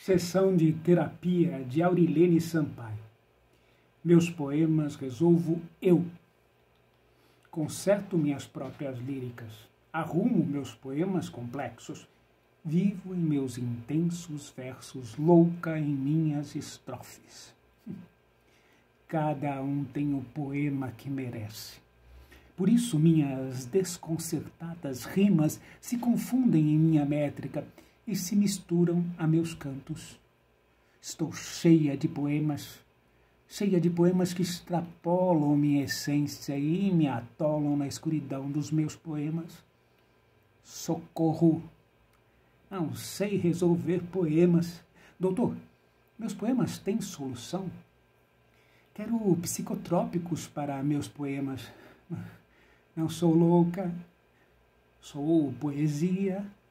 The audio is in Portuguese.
Sessão de terapia de Aurilene Sampaio. Meus poemas resolvo eu. Conserto minhas próprias líricas. Arrumo meus poemas complexos. Vivo em meus intensos versos, louca em minhas estrofes. Cada um tem o poema que merece. Por isso minhas desconcertadas rimas se confundem em minha métrica e se misturam a meus cantos. Estou cheia de poemas que extrapolam minha essência e me atolam na escuridão dos meus poemas. Socorro! Não sei resolver poemas. Doutor, meus poemas têm solução? Quero psicotrópicos para meus poemas. Não sou louca, sou poesia.